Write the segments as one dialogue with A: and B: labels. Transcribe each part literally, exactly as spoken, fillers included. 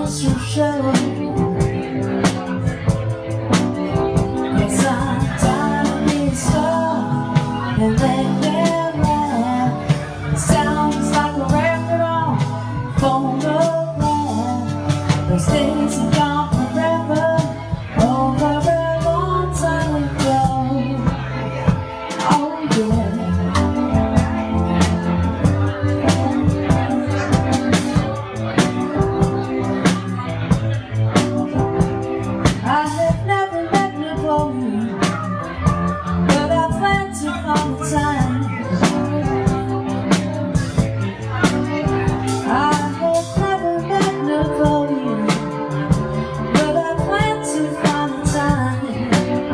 A: goes to show. Yes, I'm tired of being slow and let them laugh. Sounds like a record on phonograph. Those days are gone forever, over a long time ago. Oh yeah. I have never met Napoleon, but I plan to find the time. I have never met Napoleon, but I plan to find the time.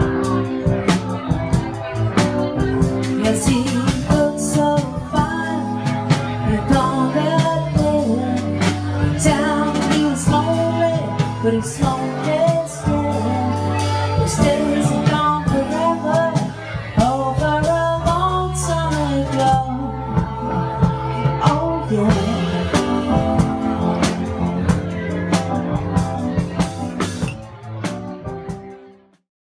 A: Yes, he looks so fine with all that hair. Down he was lonely, but he's lonely still. His days are gone forever, over a long time ago. Oh yeah.